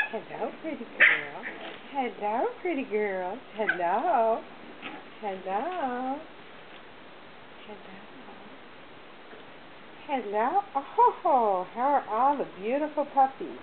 Hello, pretty girl. Hello, pretty girl. Hello. Hello. Hello. Hello. Oh, how are all the beautiful puppies?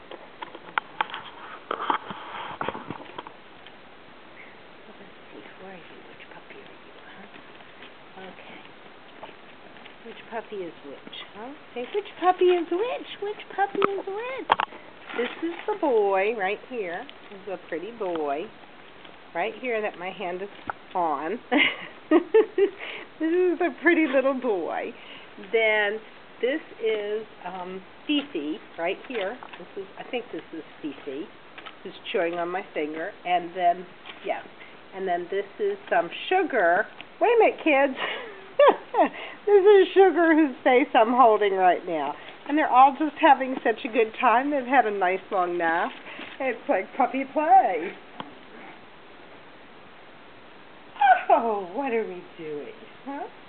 Let's see. Who are you? Which puppy are you, huh? Okay. Which puppy is which, huh? Say, which puppy is which? Which puppy is which? This is the boy right here. This is a pretty boy. Right here that my hand is on. This is a pretty little boy. Then this is Fifi right here. I think this is Fifi, who's chewing on my finger. And then, yes. And then this is Sugar. Wait a minute, kids. This is Sugar, whose face I'm holding right now. And they're all just having such a good time. They've had a nice long nap. It's like puppy play. Oh, what are we doing, huh?